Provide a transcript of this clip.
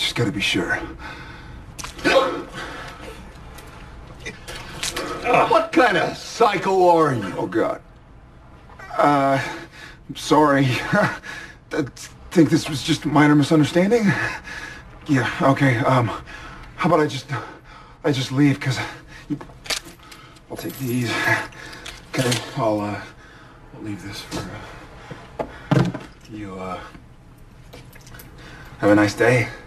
just gotta be sure. What kind of psycho are you? Oh, God. I'm sorry. I think this was just a minor misunderstanding. Yeah, okay, how about I just leave, because I'll take these. Okay, I'll leave this for you. Have a nice day.